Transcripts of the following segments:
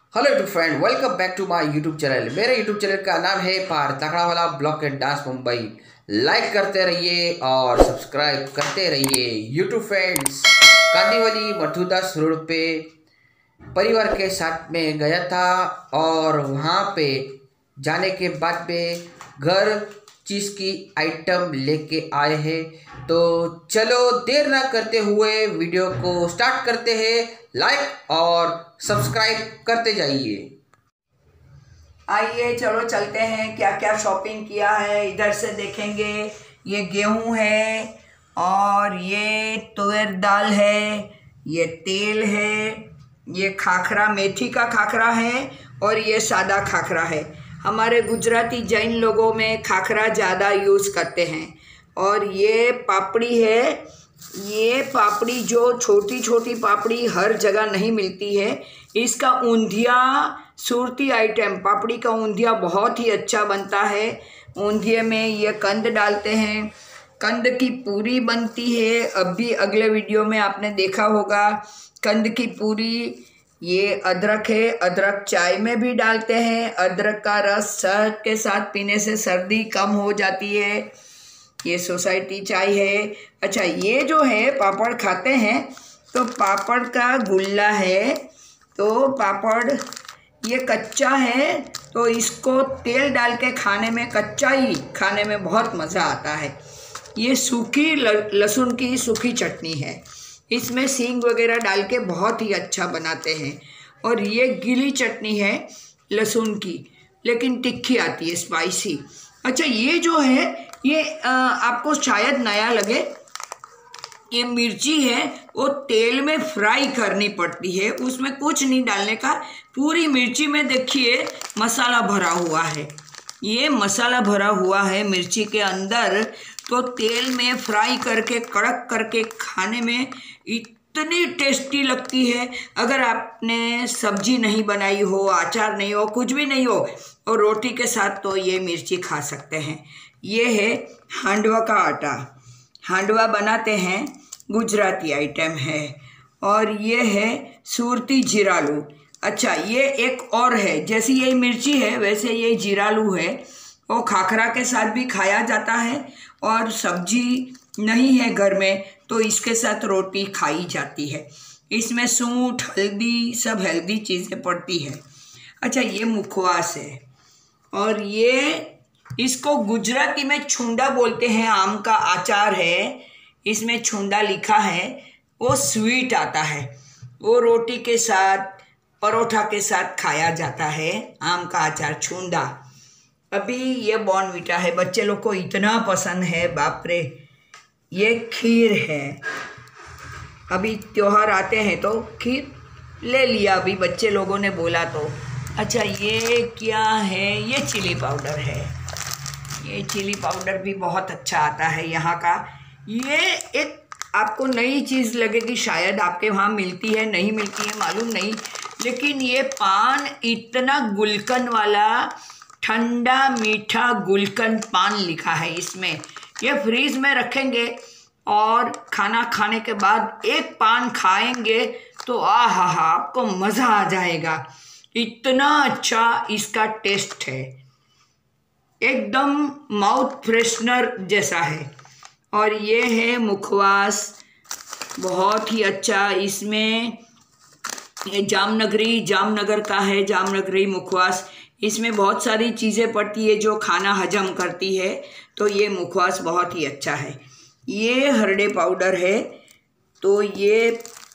Hello YouTube friend, welcome back to my YouTube channel. मेरे YouTube channel का नाम है पार तकड़ा वाला blog and dance Mumbai. Like करते रहिए और सब्सक्राइब करते रहिए। YouTube friends, Kandivali Madhudas road पे परिवार के साथ में गया था और वहाँ पे जाने के बाद में घर चीज़ की आइटम लेके आए हैं। तो चलो देर ना करते हुए वीडियो को स्टार्ट करते हैं। लाइक और सब्सक्राइब करते जाइए। आइए चलो चलते हैं, क्या क्या शॉपिंग किया है इधर से देखेंगे। ये गेहूं है और ये तुअर दाल है, ये तेल है, ये खाखरा मेथी का खाखरा है और ये सादा खाखरा है। हमारे गुजराती जैन लोगों में खाखरा ज़्यादा यूज़ करते हैं। और ये पापड़ी है, ये पापड़ी जो छोटी छोटी पापड़ी हर जगह नहीं मिलती है। इसका ऊंधिया सूरती आइटम, पापड़ी का ऊंधिया बहुत ही अच्छा बनता है। ऊंधिये में ये कंद डालते हैं, कंद की पूरी बनती है। अभी अगले वीडियो में आपने देखा होगा कंद की पूरी। ये अदरक है, अदरक चाय में भी डालते हैं। अदरक का रस शहद के साथ पीने से सर्दी कम हो जाती है। ये सोसाइटी चाय है। अच्छा, ये जो है पापड़ खाते हैं तो पापड़ का गुल्ला है। तो पापड़ ये कच्चा है तो इसको तेल डाल के खाने में, कच्चा ही खाने में बहुत मज़ा आता है। ये सूखी लहसुन की सूखी चटनी है, इसमें सींग वगैरह डाल के बहुत ही अच्छा बनाते हैं। और ये गीली चटनी है लहसुन की, लेकिन तिखी आती है, स्पाइसी। अच्छा, ये जो है ये आपको शायद नया लगे, ये मिर्ची है, वो तेल में फ्राई करनी पड़ती है, उसमें कुछ नहीं डालने का। पूरी मिर्ची में देखिए मसाला भरा हुआ है, ये मसाला भरा हुआ है मिर्ची के अंदर। तो तेल में फ्राई करके कड़क करके खाने में इतनी टेस्टी लगती है। अगर आपने सब्जी नहीं बनाई हो, अचार नहीं हो, कुछ भी नहीं हो, और रोटी के साथ तो ये मिर्ची खा सकते हैं। ये है हांडवा का आटा, हांडवा बनाते हैं, गुजराती आइटम है। और ये है सूरती जीरालू। अच्छा, ये एक और है, जैसी ये मिर्ची है वैसे ये जीरालू है। वो खाखरा के साथ भी खाया जाता है और सब्जी नहीं है घर में तो इसके साथ रोटी खाई जाती है। इसमें सूंठ, हल्दी, सब हेल्दी चीज़ें पड़ती है। अच्छा, ये मुखवास है और ये इसको गुजराती में छुंडा बोलते हैं। आम का अचार है, इसमें छुंडा लिखा है। वो स्वीट आता है, वो रोटी के साथ, परोठा के साथ खाया जाता है। आम का अचार छुंडा। अभी ये बॉर्नविटा है, बच्चे लोग को इतना पसंद है, बाप रे। ये खीर है, अभी त्योहार आते हैं तो खीर ले लिया अभी बच्चे लोगों ने बोला तो। अच्छा, ये क्या है? ये चिली पाउडर है। ये चिली पाउडर भी बहुत अच्छा आता है यहाँ का। ये एक आपको नई चीज़ लगेगी, शायद आपके वहाँ मिलती है, नहीं मिलती है मालूम नहीं। लेकिन ये पान इतना गुलकंद वाला, ठंडा मीठा गुलकंद पान लिखा है इसमें। ये फ्रीज में रखेंगे और खाना खाने के बाद एक पान खाएंगे तो आहा हा, आपको मज़ा आ जाएगा। इतना अच्छा इसका टेस्ट है, एकदम माउथ फ्रेशनर जैसा है। और ये है मुखवास, बहुत ही अच्छा। इसमें ये जामनगर का है, जामनगरी मुखवास। इसमें बहुत सारी चीज़ें पड़ती है जो खाना हजम करती है, तो ये मुखवास बहुत ही अच्छा है। ये हरड़े पाउडर है, तो ये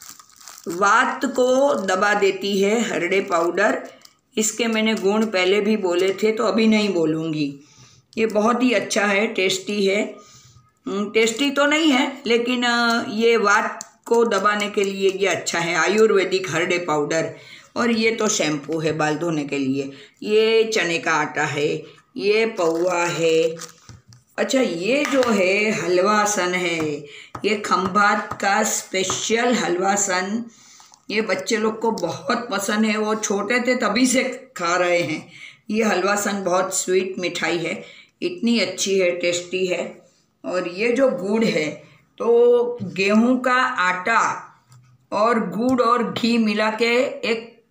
वात को दबा देती है हरड़े पाउडर। इसके मैंने गुण पहले भी बोले थे तो अभी नहीं बोलूँगी। ये बहुत ही अच्छा है, टेस्टी है। टेस्टी तो नहीं है लेकिन ये वात को दबाने के लिए ये अच्छा है, आयुर्वेदिक हरड़े पाउडर। और ये तो शैम्पू है बाल धोने के लिए। ये चने का आटा है, ये पौवा है। अच्छा, ये जो है हलवा सन है, ये खंभात का स्पेशल हलवा सन। ये बच्चे लोग को बहुत पसंद है, वो छोटे थे तभी से खा रहे हैं। ये हलवा सन बहुत स्वीट मिठाई है, इतनी अच्छी है, टेस्टी है। और ये जो गुड़ है, तो गेहूं का आटा और गुड़ और घी मिला के एक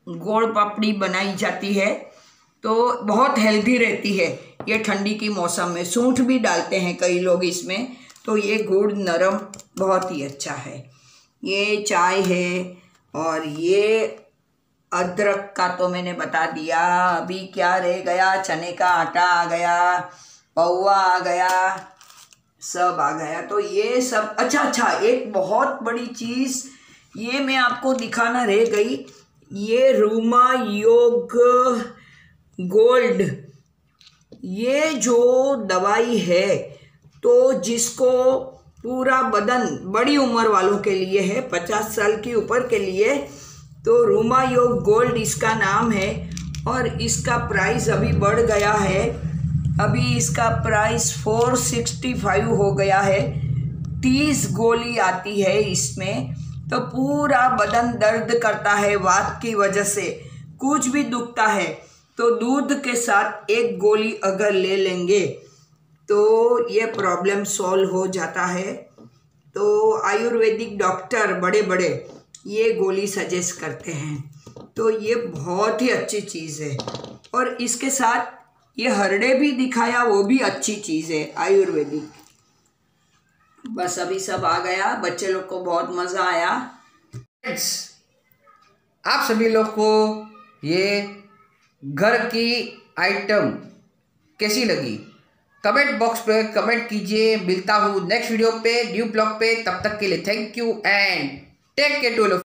गोल पापड़ी बनाई जाती है, तो बहुत हेल्दी रहती है ये ठंडी की मौसम में। सूंठ भी डालते हैं कई लोग इसमें, तो ये गुड़ नरम बहुत ही अच्छा है। ये चाय है और ये अदरक का तो मैंने बता दिया। अभी क्या रह गया, चने का आटा आ गया, पौवा आ गया, सब आ गया। तो ये सब अच्छा एक बहुत बड़ी चीज़ ये मैं आपको दिखाना रह गई, ये रूमा योग गोल्ड, ये जो दवाई है तो जिसको पूरा बदन, बड़ी उम्र वालों के लिए है, 50 साल की ऊपर के लिए, तो रूमा योग गोल्ड इसका नाम है। और इसका प्राइस अभी बढ़ गया है, अभी इसका प्राइस 465 हो गया है। 30 गोली आती है इसमें, तो पूरा बदन दर्द करता है वात की वजह से, कुछ भी दुखता है तो दूध के साथ एक गोली अगर ले लेंगे तो ये प्रॉब्लम सॉल्व हो जाता है। तो आयुर्वेदिक डॉक्टर बड़े बड़े ये गोली सजेस्ट करते हैं, तो ये बहुत ही अच्छी चीज़ है। और इसके साथ ये हरड़े भी दिखाया, वो भी अच्छी चीज़ है आयुर्वेदिक। बस अभी सब आ गया, बच्चे लोग को बहुत मज़ा आया। आप सभी लोग को ये घर की आइटम कैसी लगी कमेंट बॉक्स पे कमेंट कीजिए। मिलता हूँ नेक्स्ट वीडियो पे, न्यू ब्लॉग पे। तब तक के लिए thank you and take care to